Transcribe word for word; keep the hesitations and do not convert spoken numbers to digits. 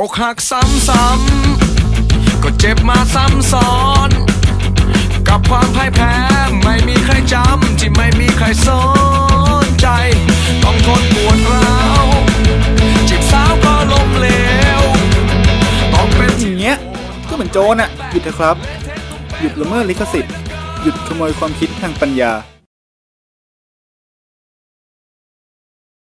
อกหักซ้ำๆก็เจ็บมาซ้ำซ้อนกับความพ่ายแพ้ไม่มีใครจำที่ไม่มีใครสนใจต้องทนปวดร้าวจีบสาวก็ล้มเหลวต้องเป็นอย่างเงี้ยก็เหมือนโจรอ่ะหยุดเถอะครับหยุดละเมิดลิขสิทธิ์หยุดขโมยความคิดทางปัญญา